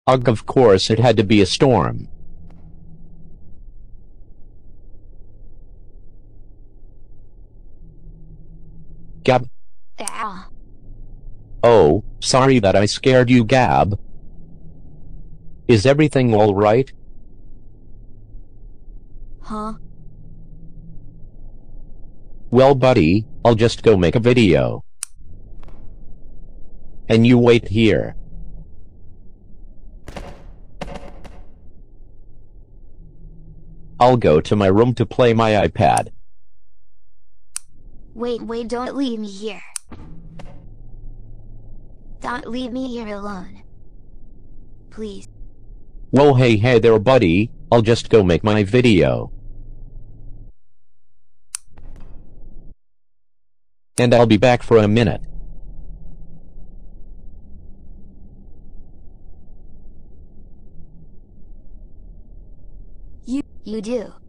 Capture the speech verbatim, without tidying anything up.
Ugh, of course it had to be a storm. Gab. Ah. Oh, sorry that I scared you, Gab. Is everything all right? Huh? Well, buddy, I'll just go make a video. And you wait here. I'll go to my room to play my iPad. Wait, wait, don't leave me here. Don't leave me here alone. Please. Whoa, hey, hey there, buddy, I'll just go make my video. And I'll be back for a minute. You, you do.